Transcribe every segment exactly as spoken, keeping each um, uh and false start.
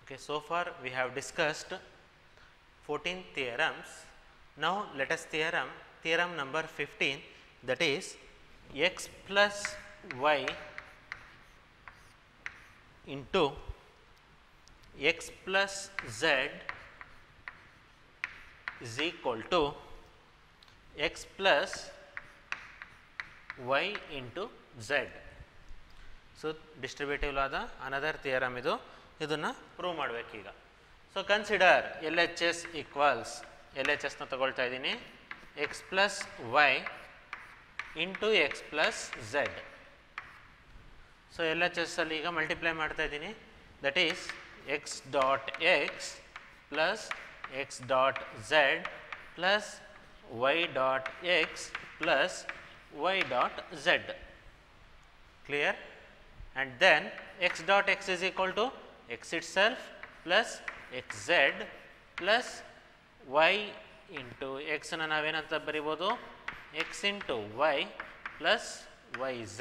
Okay, so far we have discussed fourteen theorems. Now let us theorem theorem number fifteen, that is x plus y into x plus z is equal to x plus y into z. So distributive law the another theorem idu idನ್ನ prove ಮಾಡಬೇಕು ಈಗ. So consider L H S equals L H ಎಸ್ನ ತಗೊಳ್ತಾ ಇದ್ದೀನಿ x plus y into x plus z. So L H S ಅಲ್ಲಿ ಈಗ multiply ಮಾಡ್ತಾ ಇದ್ದೀನಿ, that is x dot x plus x dot z plus y dot x plus y dot z. Clear? And then x dot x is equal to x itself plus xz plus y into x na navenanta baribodu x into y plus yz.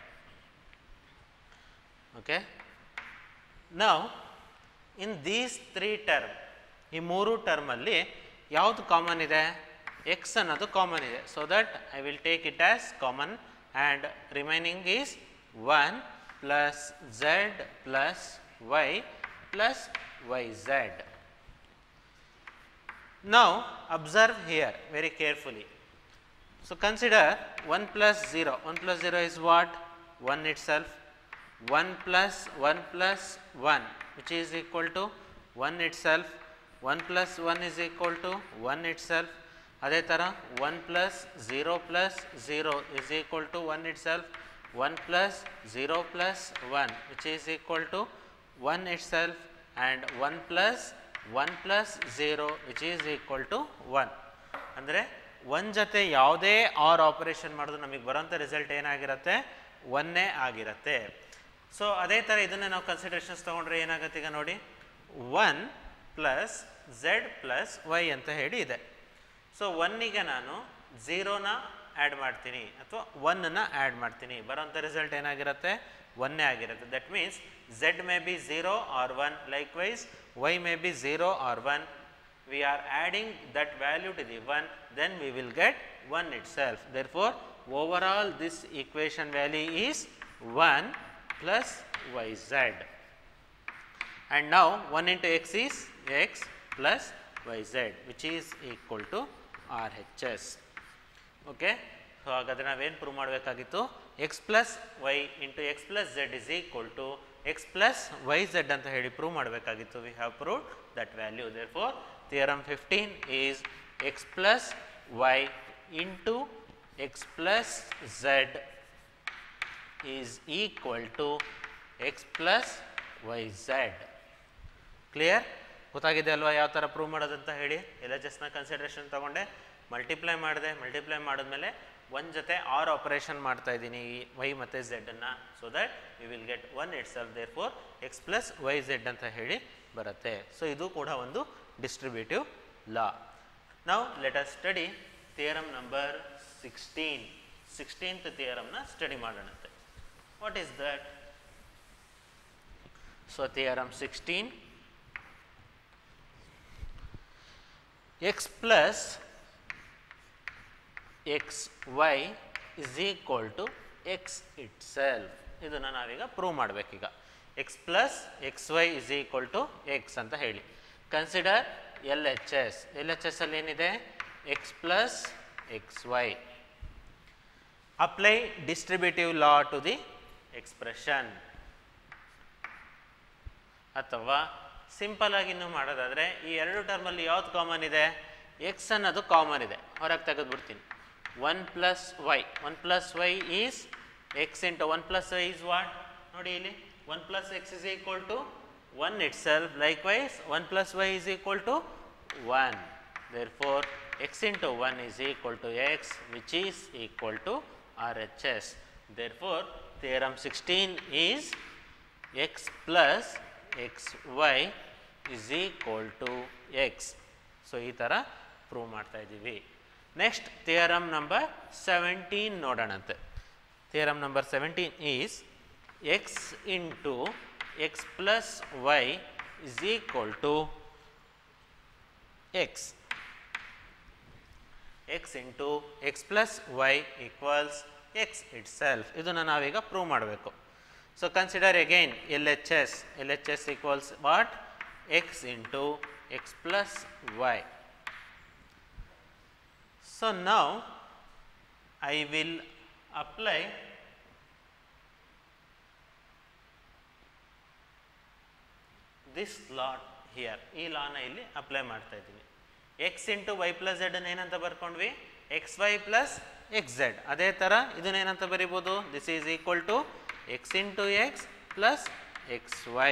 Okay. Now in these three term ee mooru term alli yavadu common ide? X annadu common ide, so that I will take it as common and remaining is one plus z plus y plus yz. Now observe here very carefully. So consider one plus zero, one plus zero is what? one itself. one plus one plus one, which is equal to one itself. one plus one is equal to one itself. Adhe tara one plus zero plus zero is equal to one itself. one plus zero plus one, which is equal to one itself, and one plus one plus zero, which is equal to one. ಅಂದರೆ one ಜೊತೆ ಯಾವುದೇ R operation ಮಾಡಿದ್ರು ನಮಗೆ ಬರೋಂಥ result ಏನಾಗಿರುತ್ತೆ? ಒನ್ನೇ ಆಗಿರುತ್ತೆ. So ಅದೇ ಥರ ಇದನ್ನೇ ನಾವು ಕನ್ಸಿಡರೇಷನ್ಸ್ ತೊಗೊಂಡ್ರೆ ಏನಾಗುತ್ತೆ ಈಗ ನೋಡಿ, one plus z plus y ಅಂತ ಹೇಳಿ ಇದೆ. ಸೊ ಒನ್ನಿಗೆ ನಾನು ಝೀರೋನ ಆ್ಯಡ್ ಮಾಡ್ತೀನಿ ಅಥವಾ ಒನ್ನ ಆ್ಯಡ್ ಮಾಡ್ತೀನಿ, ಬರೋಂಥ ರಿಸಲ್ಟ್ ಏನಾಗಿರುತ್ತೆ? ಒನ್ನೇ ಆಗಿರುತ್ತೆ. That means z may be zero or one, likewise y may be zero or one. We are adding that value to the one, then we will get one itself. Therefore overall this equation value is one plus y z. And now one into x is x plus y z, which is equal to R H S. Okay, so ಹಾಗಾದರೆ ನಾವೇನು prove ಮಾಡಬೇಕಾಗಿತ್ತು? X plus y into x plus z is equal to x plus y z ಅಂತ ಹೇಳಿ prove ಮಾಡಬೇಕಾಗಿತ್ತು. We have proved that value. Therefore theorem fifteen is x plus y into x plus z is equal to x plus y z. Clear? ಗೊತ್ತಾಗಿದೆ ಅಲ್ವಾ ಯಾವ ಥರ prove ಮಾಡೋದಂತ ಹೇಳಿ? L H ಎಸ್ನ ಕನ್ಸಿಡರೇಷನ್ ತೊಗೊಂಡೆ, ಮಲ್ಟಿಪ್ಲೈ ಮಾಡಿದೆ, ಮಲ್ಟಿಪ್ಲೈ ಮಾಡಿದ್ಮೇಲೆ ಒನ್ ಜೊತೆ ಆರ್ ಆಪರೇಷನ್ ಮಾಡ್ತಾ ಇದ್ದೀನಿ ವೈ ಮತ್ತು ಝೆಡ್ಡನ್ನು, so that we will get one itself. Therefore x plus y z ಅಂತ ಹೇಳಿ ಬರುತ್ತೆ. ಸೊ ಇದು ಕೂಡ ಒಂದು distributive law. Now let us study theorem number sixteen. Sixteenth ಥಿಯರಮ್ನ ಸ್ಟಡಿ ಮಾಡೋಣಂತೆ. What is that? So theorem sixteen, x plus x y is equal to x itself. ಇದನ್ನು ನಾವೀಗ ಪ್ರೂವ್ ಮಾಡಬೇಕೀಗ. X plus x y is equal to x ಅಂತ ಹೇಳಿ. Consider L H S. L H S ಅಲ್ಲಿ ಏನಿದೆ? X plus x y. Apply distributive law to the expression. ಅಥವಾ simple ಆಗಿ ಇನ್ನೂ ಮಾಡೋದಾದರೆ ಈ ಎರಡು ಟರ್ಮಲ್ಲಿ ಯಾವ್ದು ಕಾಮನ್ ಇದೆ? ಎಕ್ಸ್ ಅನ್ನೋದು ಕಾಮನ್ ಇದೆ, ಹೊರಗೆ ತೆಗೆದುಬಿಡ್ತೀನಿ. One plus y, one plus y is x into one plus y is what? ನೋಡಿ ಇಲ್ಲಿ one plus x is equal to one itself. Likewise one plus y is equal to one. Therefore x into one is equal to x, which is equal to R H S. Therefore theorem sixteen is x plus x y is equal to x. So ಈ ಥರ prove ಮಾಡ್ತಾ ಇದ್ದೀವಿ. Next theorem number seventeen ನೋಡೋಣಂತೆ. Theorem number seventeen is x into x plus y is equal to x. x into x plus y equals x itself. ಇದನ್ನು ನಾವೀಗ prove ಮಾಡಬೇಕು. So consider again L H S. L H S equals what? X into x plus y. So now I will apply this law here. ಈ ಲಾನ ಇಲ್ಲಿ apply ಮಾಡ್ತಾ ಇದ್ದೀನಿ. x into y plus z ಅನ್ನು ಏನಂತ ಬರ್ಕೊಂಡ್ವಿ? X y plus x z. ಅದೇ ಥರ ಇದನ್ನ ಏನಂತ ಬರಿಬೋದು? This is equal to x into x plus xy.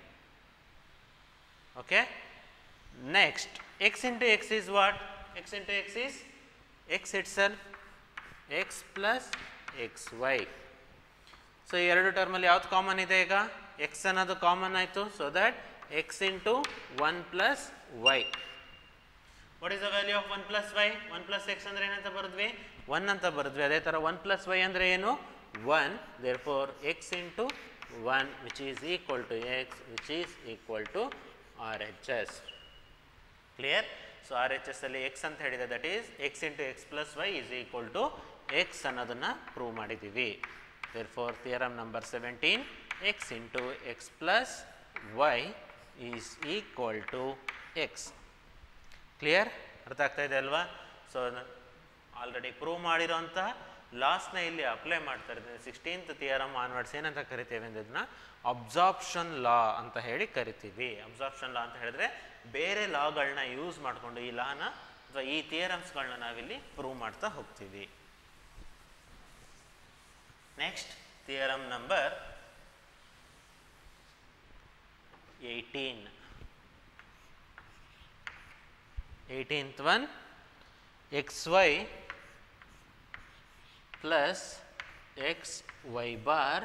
Okay. Next, x into x is what? X into x is x itself, x plus xy. So ಎರಡು term ಅಲ್ಲಿ ಯಾವುದು common ಇದೆ? ಈಗ x ಅನ್ನೋದು ಕಾಮನ್ ಆಯಿತು. So that x into one plus y. What is the value of one plus y? one plus x ಅಂದ್ರೆ ಏನಂತ ಬರೆದ್ವಿ? one ಅಂತ ಬರೆದ್ವಿ. ಅದೇ ಥರ one plus y ಅಂದರೆ ಏನು? one. Therefore x into one which is equal to x which is equal to R H S. Clear? So R H S ಅಲ್ಲಿ x ಅಂತ ಹೇಳಿದೆ, that is x into x plus y is equal to x ಅನ್ನೋದನ್ನ prove ಮಾಡಿದ್ದೀವಿ. Therefore theorem number seventeen, x into x plus y is equal to x. Clear? ಅರ್ಥ ಆಗ್ತಾ ಇದೆ ಅಲ್ವಾ? So already prove ಮಾಡಿರೋಂಥ ಲಾಸ್ಟ್ನ ಇಲ್ಲಿ ಅಪ್ಲೈ ಮಾಡ್ತಾ ಇರ್ತೀನಿ. ಸಿಕ್ಸ್ಟೀನ್ತ್ ಥಿಯರಮ್ ಆನ್ವರ್ಡ್ಸ್ ಏನಂತ ಕರಿತೇವೆ ಅಂದರೆ ಇದನ್ನ ಅಬ್ಸಾರ್ಪ್ಷನ್ ಲಾ ಅಂತ ಹೇಳಿ ಕರಿತೀವಿ. ಅಬ್ಸಾರ್ಪ್ಷನ್ ಲಾ ಅಂತ ಹೇಳಿದ್ರೆ ಬೇರೆ ಲಾಗಳನ್ನ ಯೂಸ್ ಮಾಡಿಕೊಂಡು ಈ ಲಾನ ಅಥವಾ ಈ ಥಿಯರಮ್ಸ್ಗಳನ್ನ ನಾವಿಲ್ಲಿ ಪ್ರೂವ್ ಮಾಡ್ತಾ ಹೋಗ್ತೀವಿ. Next theorem number eighteen. eighteenth one, xy plus xy bar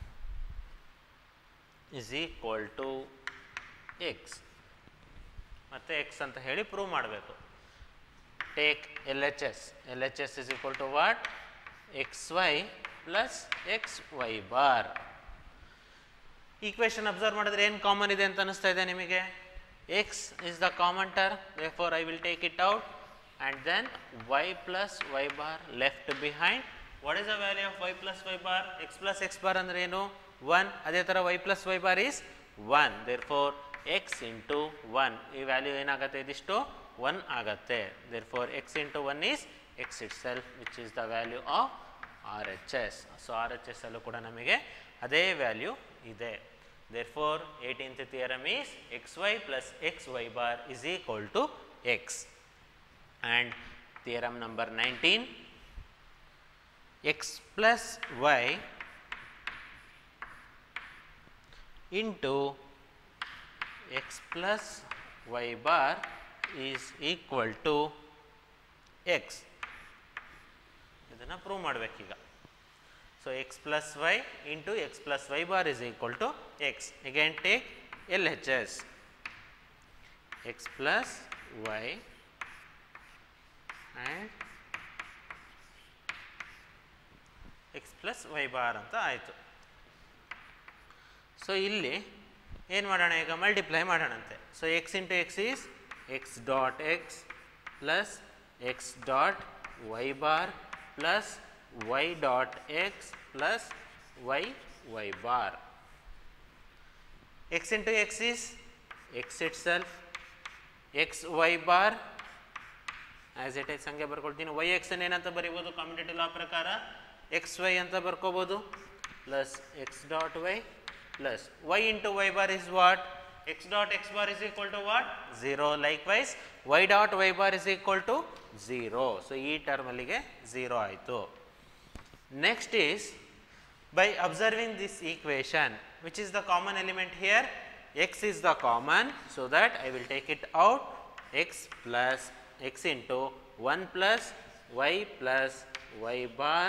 is equal to x. ಮತ್ತೆ x ಅಂತ ಹೇಳಿ ಪ್ರೂವ್ ಮಾಡಬೇಕು. Take L H S. L H S is equal to what? xy plus xy bar. Equation observe ಮಾಡಿದ್ರೆ ಏನು common ಇದೆ ಅಂತ ಅನಿಸ್ತಾ ಇದೆ ನಿಮಗೆ? x is the common term, therefore I will take it out, and then y plus y bar left behind. What is the value of y plus y bar? X plus x bar ಅಂದ್ರೆ ಏನು? one. ಅದೇ ಥರ y plus y bar is one. Therefore x into one, ಈ value ಏನಾಗುತ್ತೆ? ಇದಿಷ್ಟು one ಆಗುತ್ತೆ. Therefore x into one is x itself, which is the value of R H S. So R H S ಅಲ್ಲೂ ಕೂಡ ನಮಗೆ ಅದೇ value ಇದೆ. Therefore eighteenth theorem is xy plus xy bar is equal to x. And theorem number nineteen, x plus y into x plus y bar is equal to x. ಇದನ್ನು prove ಮಾಡಬೇಕೀಗ. So x plus y into x plus y bar is equal to x. Again take L H S. X plus y and x plus y bar ಅಂತ ಆಯಿತು. So ಇಲ್ಲಿ ಏನು ಮಾಡೋಣ? ಈಗ multiply ಮಾಡೋಣಂತೆ. So x into x is x dot x plus x dot y bar plus y dot x plus y y bar. X into x is x itself, x y bar as it is ಹಂಗೆ ಬರ್ಕೊಳ್ತೀನಿ. y x ಅನ್ನು ಏನಂತ ಬರೀಬೋದು? Commutative law ಪ್ರಕಾರ x y ಅಂತ ಬರ್ಕೋಬೋದು, plus x dot y plus y into y bar is what? X dot x bar is equal to what? zero. Likewise y dot y bar is equal to zero. So ಈ term ಅಲ್ಲಿಗೆ zero ಆಯಿತು. Next is by observing this equation, which is the common element here? X is the common, so that I will take it out. X plus x into one plus y plus y bar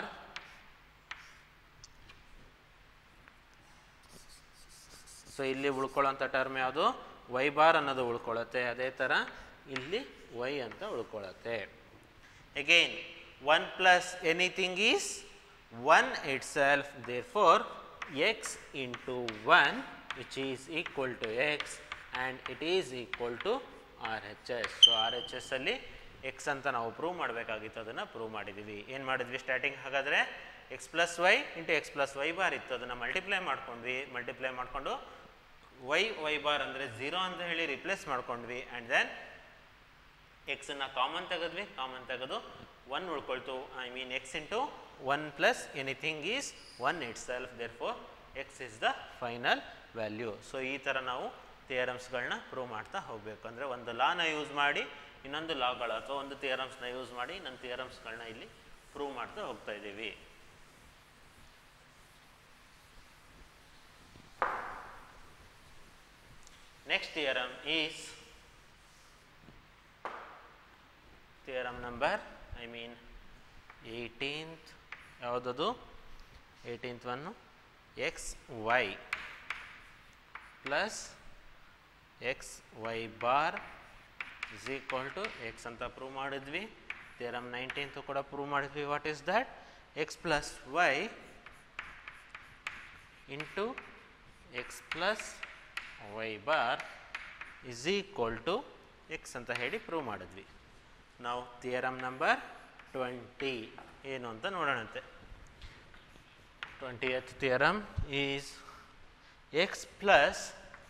so ಇಲ್ಲಿ ಉಳ್ಕೊಳ್ಳೋಂಥ term ಯಾವುದು? y bar ಅನ್ನೋದು ಉಳ್ಕೊಳ್ಳುತ್ತೆ. ಅದೇ ಥರ ಇಲ್ಲಿ y ಅಂತ ಉಳ್ಕೊಳ್ಳುತ್ತೆ. Again one plus anything is one itself. Therefore x into one which is equal to x and it is equal to R H S. So R H S ಅಲ್ಲಿ x ಅಂತ ನಾವು ಪ್ರೂವ್ ಮಾಡಬೇಕಾಗಿತ್ತು, ಅದನ್ನು prove ಮಾಡಿದ್ದೀವಿ. ಏನು ಮಾಡಿದ್ವಿ starting? ಹಾಗಾದರೆ x plus y into x plus y bar ಇತ್ತು, ಅದನ್ನು ಮಲ್ಟಿಪ್ಲೈ ಮಾಡ್ಕೊಂಡ್ವಿ. ಮಲ್ಟಿಪ್ಲೈ ಮಾಡಿಕೊಂಡು ವೈ ವೈ ಬಾರ್ ಅಂದರೆ ಝೀರೋ ಅಂತ ಹೇಳಿ ರಿಪ್ಲೇಸ್ ಮಾಡ್ಕೊಂಡ್ವಿ. ಆ್ಯಂಡ್ ದೆನ್ ಎಕ್ಸನ್ನು ಕಾಮನ್ ತೆಗೆದ್ವಿ, ಕಾಮನ್ ತೆಗೆದು ಒನ್ ಉಳ್ಕೊಳ್ತು. I mean x into one plus anything is one itself, therefore x is the final value. So ಈ ಥರ ನಾವು ಥಿಯರಮ್ಸ್ಗಳನ್ನ ಪ್ರೂವ್ ಮಾಡ್ತಾ ಹೋಗಬೇಕು. ಅಂದರೆ ಒಂದು ಲಾನ ಯೂಸ್ ಮಾಡಿ ಇನ್ನೊಂದು ಲಾಗಳು ಅಥವಾ ಒಂದು ಥಿಯರಮ್ಸ್ನ ಯೂಸ್ ಮಾಡಿ ಇನ್ನೊಂದು ಥಿಯರಮ್ಸ್ಗಳನ್ನ ಇಲ್ಲಿ ಪ್ರೂವ್ ಮಾಡ್ತಾ ಹೋಗ್ತಾ ಇದ್ದೀವಿ. Next theorem is theorem number I mean eighteenth. ಯಾವುದದು? ಏಯ್ಟೀನ್ತ್ ಒನ್ನು x y plus x y bar is equal to x ಅಂತ ಪ್ರೂವ್ ಮಾಡಿದ್ವಿ. ಥಿಯರಮ್ ನೈನ್ಟೀನ್ತ್ ಕೂಡ ಪ್ರೂವ್ ಮಾಡಿದ್ವಿ. What is that? X plus y into x plus y bar is equal to x ಅಂತ ಹೇಳಿ prove ಮಾಡಿದ್ವಿ. ನಾವು theorem number twenty ಏನು ಅಂತ ನೋಡೋಣಂತೆ. Twentieth theorem is x plus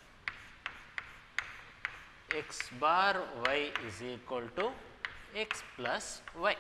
x bar y is equal to x plus y.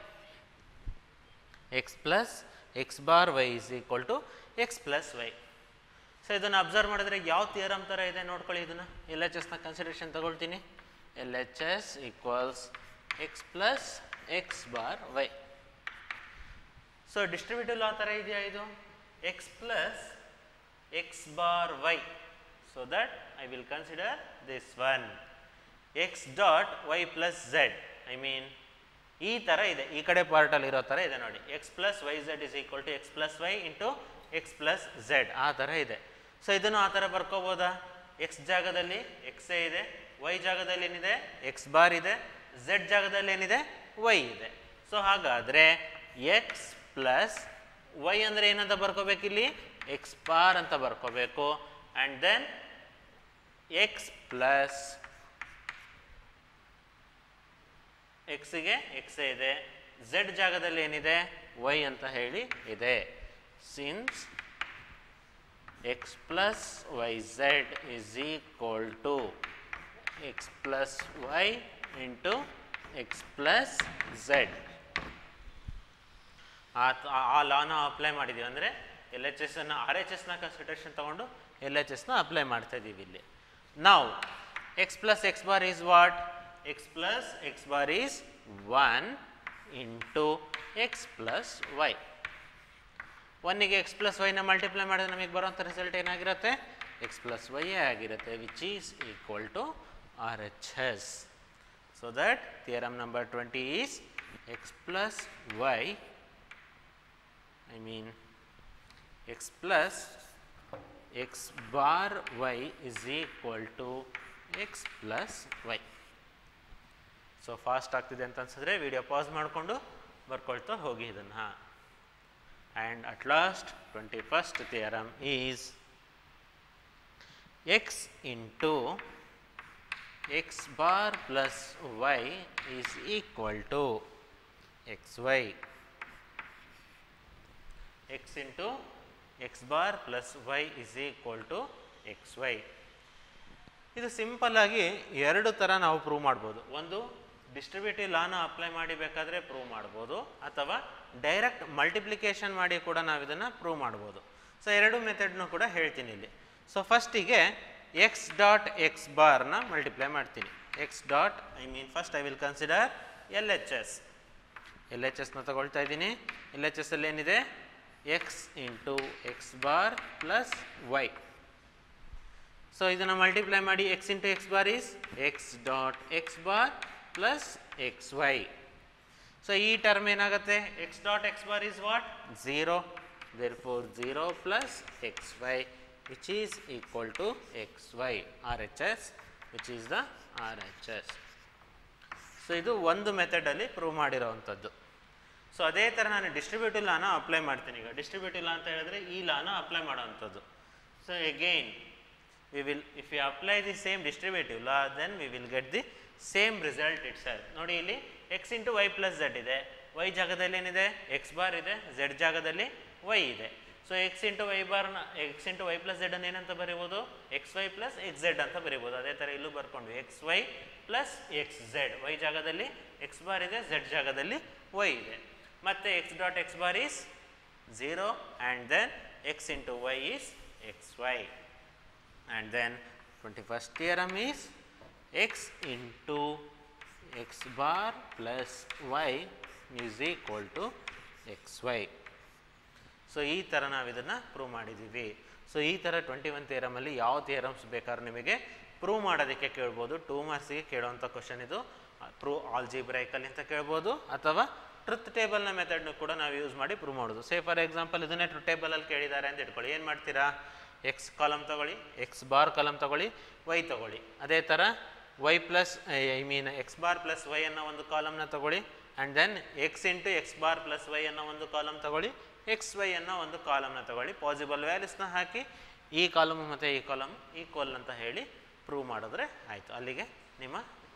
x plus x bar y is equal to x plus y. So ಇದನ್ನು observe ಮಾಡಿದ್ರೆ ಯಾವ theorem ಥರ ಇದೆ ನೋಡ್ಕೊಳ್ಳಿ. ಇದನ್ನು ಎಲ್ ಎಚ್ ಎಸ್ನ ಕನ್ಸಿಡರೇಷನ್ ತಗೊಳ್ತೀನಿ. L H S equals x plus x bar y. So distributive law ಥರ ಇದೆಯಾ ಇದು? X plus x bar y. So that I will consider this one x dot y plus z. I mean ಈ ಥರ ಇದೆ, ಈ ಕಡೆ ಪಾರ್ಟಲ್ಲಿ ಇರೋ ಥರ ಇದೆ ನೋಡಿ. X plus y z is equal to x plus y into x plus z, ಆ ಥರ ಇದೆ. ಸೊ ಇದನ್ನು ಆ ಥರ ಬರ್ಕೋಬೋದಾ? ಎಕ್ಸ್ ಜಾಗದಲ್ಲಿ ಎಕ್ಸೇ ಇದೆ, ವೈ ಜಾಗದಲ್ಲಿ ಏನಿದೆ? ಎಕ್ಸ್ ಬಾರ್ ಇದೆ, ಝೆಡ್ ಜಾಗದಲ್ಲಿ ಏನಿದೆ? ವೈ ಇದೆ. ಸೊ ಹಾಗಾದರೆ ಎಕ್ಸ್ ಪ್ಲಸ್ ವೈ ಅಂದರೆ ಏನಂತ ಬರ್ಕೋಬೇಕಿಲ್ಲಿ? ಎಕ್ಸ್ ಬಾರ್ ಅಂತ ಬರ್ಕೋಬೇಕು. ಆ್ಯಂಡ್ ದೆನ್ ಎಕ್ಸ್ ಪ್ಲಸ್ ಎಕ್ಸಿಗೆ ಎಕ್ಸೇ ಇದೆ, ಝೆಡ್ ಜಾಗದಲ್ಲಿ ಏನಿದೆ? ವೈ ಅಂತ ಹೇಳಿ ಇದೆ. Since x plus y z is equal to x plus y into x plus z, ಆ ಲಾನ ಅಪ್ಲೈ ಮಾಡಿದ್ದೀವಿ. ಅಂದರೆ ಎಲ್ ಎಚ್ ಎಸ್ ಅನ್ನು ಆರ್ ಎಚ್ ಎಸ್ನ ಕನ್ಸಿಡರೇಷನ್ ತೊಗೊಂಡು ಎಲ್ ಎಚ್ ಎಸ್ನ ಅಪ್ಲೈ ಮಾಡ್ತಾ ಇದ್ದೀವಿ ಇಲ್ಲಿ. ನಾವು x plus x bar is what? x plus x bar is one into x plus y. one ಗೆ x plus y ನ ಮಲ್ಟಿಪ್ಲೈ ಮಾಡಿದ್ರೆ ನಮಗೆ ಬರುವಂಥ ರಿಸಲ್ಟ್ ಏನಾಗಿರುತ್ತೆ? x plus y ಆಗಿರುತ್ತೆ, which is equal to R H S. So that theorem number twenty is x plus y, I mean x plus x bar y is equal to x plus y. So fast ಆಗ್ತಿದೆ ಅಂತ ಅನ್ಸಿದ್ರೆ video pause ಮಾಡಿಕೊಂಡು ಬರ್ಕೊಳ್ತಾ ಹೋಗಿ ಇದನ್ನು. And at last twenty first theorem is x into x bar plus y is equal to x y. X into x bar plus y is equal to x y. ಇದು simple ಆಗಿ ಎರಡು ಥರ ನಾವು prove ಮಾಡ್ಬೋದು. ಒಂದು distributive ಲಾನ apply ಮಾಡಿ ಬೇಕಾದರೆ prove ಮಾಡ್ಬೋದು, ಅಥವಾ ಡೈರೆಕ್ಟ್ ಮಲ್ಟಿಪ್ಲಿಕೇಶನ್ ಮಾಡಿ ಕೂಡ ನಾವು ಇದನ್ನು ಪ್ರೂವ್ ಮಾಡ್ಬೋದು. ಸೊ ಎರಡು ಮೆಥಡ್ನು ಕೂಡ ಹೇಳ್ತೀನಿ ಇಲ್ಲಿ. ಸೊ ಫಸ್ಟಿಗೆ ಎಕ್ಸ್ ಡಾಟ್ ಎಕ್ಸ್ ಬಾರ್ನ ಮಲ್ಟಿಪ್ಲೈ ಮಾಡ್ತೀನಿ. X dot I mean first I will consider L H S. L H ಎಸ್ನ ತಗೊಳ್ತಾ ಇದ್ದೀನಿ. ಎಲ್ ಎಚ್ ಎಸ್ ಅಲ್ಲಿ ಏನಿದೆ? X into x bar plus y. So ಇದನ್ನು ಮಲ್ಟಿಪ್ಲೈ ಮಾಡಿ x into x bar is x dot x bar plus x y. So ಈ term ಏನಾಗುತ್ತೆ? X dot x bar is what? Zero. Therefore zero plus x Y which is equal to x y. R H S which is the R H S. So ಇದು ಒಂದು ಮೆಥಡಲ್ಲಿ prove ಮಾಡಿರೋವಂಥದ್ದು. So ಅದೇ ಥರ ನಾನು distributive ಲಾನ apply ಮಾಡ್ತೀನಿ. ಈಗ distributive ಲಾ ಅಂತ ಹೇಳಿದ್ರೆ ಈ ಲಾನ ಅಪ್ಲೈ ಮಾಡೋವಂಥದ್ದು. So again we will, if we apply the same distributive law, then we will get the same result itself. ನೋಡಿ ಇಲ್ಲಿ x into y plus z ಇದೆ, y ಜಾಗದಲ್ಲಿ ಏನಿದೆ x ಬಾರ್ ಇದೆ, z ಜಾಗದಲ್ಲಿ y ಇದೆ. ಸೊ x ಇಂಟು ವೈ ಬಾರ್ನ x into y plus z ಅನ್ನು ಏನಂತ ಬರೀಬೋದು, x y plus x z ಅಂತ ಬರೀಬೋದು. ಅದೇ ಥರ ಇಲ್ಲೂ ಬರ್ಕೊಂಡ್ವಿ, x y plus x z, y ಜಾಗದಲ್ಲಿ ಎಕ್ಸ್ ಬಾರ್ ಇದೆ, ಝೆಡ್ ಜಾಗದಲ್ಲಿ ವೈ ಇದೆ. ಮತ್ತು x dot x bar is zero and then x into y is x y. And then twenty first theorem is x into x bar plus y is equal to x y. So ಈ ಥರ ನಾವು ಇದನ್ನು prove ಮಾಡಿದ್ದೀವಿ. So ಈ ಥರ twenty one ಥಿಯರಮಲ್ಲಿ ಯಾವ theorems ಬೇಕಾದ್ರೂ ನಿಮಗೆ ಪ್ರೂವ್ ಮಾಡೋದಕ್ಕೆ ಕೇಳ್ಬೋದು. ಟೂ ಮಾರ್ಕ್ಸಿಗೆ ಕೇಳುವಂಥ ಕ್ವಶನ್ ಇದು. ಪ್ರೂವ್ ಆಲ್ಜಿಬ್ರೈಕಲ್ಲಿ ಅಂತ ಕೇಳ್ಬೋದು, ಅಥವಾ ಟ್ರುತ್ ಟೇಬಲ್ನ ಮೆಥಡ್ನು ಕೂಡ ನಾವು ಯೂಸ್ ಮಾಡಿ ಪ್ರೂವ್ ಮಾಡೋದು. ಸೇ ಫಾರ್ ಎಕ್ಸಾಂಪಲ್ ಇದನ್ನೇ ಟ್ರುತ್ ಟೇಬಲಲ್ಲಿ ಕೇಳಿದ್ದಾರೆ ಅಂತ ಇಟ್ಕೊಳ್ಳಿ. ಏನು ಮಾಡ್ತೀರಾ, ಎಕ್ಸ್ ಕಾಲಮ್ ತೊಗೊಳ್ಳಿ, ಎಕ್ಸ್ ಬಾರ್ ಕಾಲಮ್ ತೊಗೊಳ್ಳಿ, ವೈ ತೊಗೊಳ್ಳಿ. ಅದೇ ಥರ y plus I mean x bar plus y ಅನ್ನೋ ಒಂದು ಕಾಲಮ್ನ ತೊಗೊಳ್ಳಿ, and then x into x bar plus y ಅನ್ನೋ ಒಂದು ಕಾಲಮ್ ತೊಗೊಳ್ಳಿ, ಎಕ್ಸ್ ವೈ ಅನ್ನೋ ಒಂದು ಕಾಲಮ್ನ ತೊಗೊಳ್ಳಿ, ಪಾಸಿಬಲ್ ವ್ಯಾಲ್ಯೂಸ್ನ ಹಾಕಿ ಈ ಕಾಲಮ್ ಮತ್ತು ಈ ಕಾಲಮ್ ಈಕ್ವಲ್ ಅಂತ ಹೇಳಿ ಪ್ರೂವ್ ಮಾಡಿದ್ರೆ ಆಯಿತು. ಅಲ್ಲಿಗೆ ನಿಮ್ಮ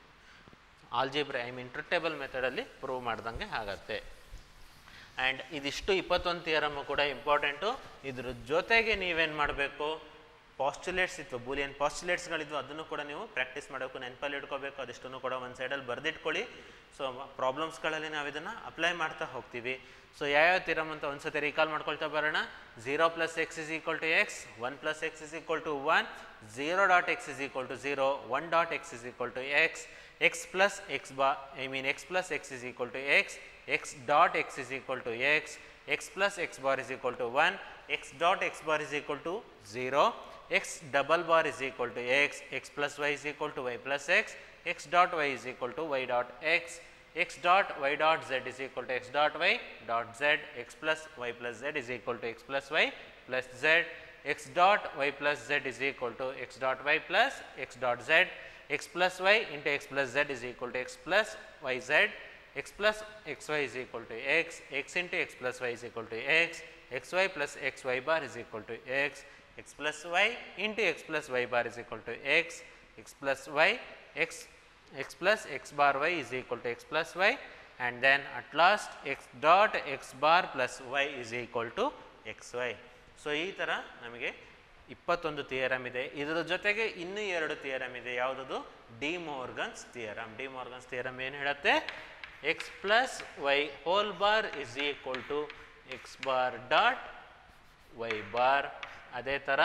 algebra I mean truth table ಮೆಥಡಲ್ಲಿ ಪ್ರೂವ್ ಮಾಡ್ದಂಗೆ ಆಗತ್ತೆ. ಆ್ಯಂಡ್ ಇದಿಷ್ಟು ಇಪ್ಪತ್ತೊಂದು ಥಿಯರಮ್ಮು ಕೂಡ ಇಂಪಾರ್ಟೆಂಟು. ಇದ್ರ ಜೊತೆಗೆ ನೀವೇನು ಮಾಡಬೇಕು, ಪಾಸ್ಟುಲೇಟ್ಸ್ ಇತ್ತು, ಬೂಲಿಯನ್ ಪಾಸ್ಟುಲೇಟ್ಸ್ಗಳಿದ್ವು, ಅದನ್ನು ಕೂಡ ನೀವು ಪ್ರಾಕ್ಟೀಸ್ ಮಾಡಬೇಕು, ನೆನಪಲ್ಲಿ ಇಟ್ಕೋಬೇಕು. ಅದಿಷ್ಟನ್ನು ಕೂಡ ಒಂದು ಸೈಡಲ್ಲಿ ಬರೆದಿಟ್ಕೊಳ್ಳಿ. ಸೊ ಪ್ರಾಬ್ಲಮ್ಸ್ಗಳಲ್ಲಿ ನಾವು ಇದನ್ನು ಅಪ್ಲೈ ಮಾಡ್ತಾ ಹೋಗ್ತೀವಿ. ಸೊ ಯಾವ್ಯಾವ ಥಿಯರಮ್ ಅಂತ ಒಂದು ಸತಿ ರೀಕಾಲ್ ಮಾಡ್ಕೊಳ್ತಾ ಬರೋಣ. Zero plus x is equal to x, one plus x is equal to one, zero dot x is equal to zero, one dot x is equal to x, x plus x bar I mean x plus x is equal to x, x dot x is equal to x, x plus x bar is equal to one, x dot x bar is equal to zero, x double bar is equal to x, x plus y is equal to y plus x, x dot y is equal to y dot x, x dot y dot z is equal to x dot y dot z, x plus y plus z is equal to x plus y plus z, x dot y plus z is equal to x dot y plus x dot z, x plus y into x plus z is equal to x plus yz, x plus xy is equal to x, x into x plus y is equal to x, xy plus xy bar is equal to x, x plus y into x plus y bar is equal to x, x plus y, x, x plus x bar y is equal to x plus y, and then at last x dot x bar plus y is equal to xy. So ಈ ಥರ ನಮಗೆ ಇಪ್ಪತ್ತೊಂದು theorem ಇದೆ. ಇದರ ಜೊತೆಗೆ ಇನ್ನೂ ಎರಡು theorem ಇದೆ. ಯಾವುದದು, De Morgan's theorem. De Morgan's theorem ಏನು ಹೇಳುತ್ತೆ, x plus y whole bar is equal to x bar dot y bar. ಅದೇ ಥರ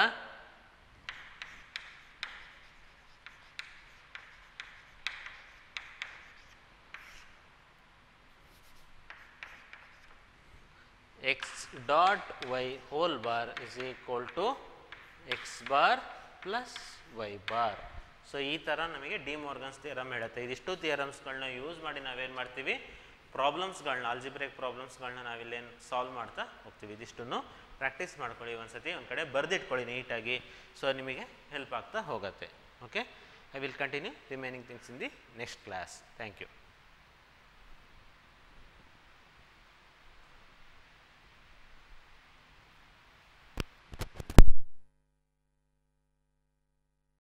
x dot y whole bar is equal to x bar plus y bar. So ಈ ಥರ ನಮಗೆ D Morgan's theorem ಹೇಳುತ್ತೆ. ಇದಿಷ್ಟು ಥಿಯರಮ್ಸ್ಗಳನ್ನ use ಮಾಡಿ ನಾವೇನು ಮಾಡ್ತೀವಿ, ಪ್ರಾಬ್ಲಮ್ಸ್ಗಳನ್ನ ಆಲ್ಜಿಬ್ರಿಕ್ ಪ್ರಾಬ್ಲಮ್ಸ್ಗಳನ್ನ ನಾವಿಲ್ಲೇನು ಸಾಲ್ವ್ ಮಾಡ್ತಾ ಹೋಗ್ತೀವಿ. ಇದಿಷ್ಟನ್ನು ಪ್ರಾಕ್ಟೀಸ್ ಮಾಡ್ಕೊಳ್ಳಿ, ಒಂದು ಸತಿ ಒಂದು ಕಡೆ ಬರೆದಿಟ್ಕೊಳ್ಳಿ ನೀಟಾಗಿ. ಸೊ ನಿಮಗೆ ಹೆಲ್ಪ್ ಆಗ್ತಾ ಹೋಗುತ್ತೆ. Okay, I will continue remaining things in the next class. Thank you.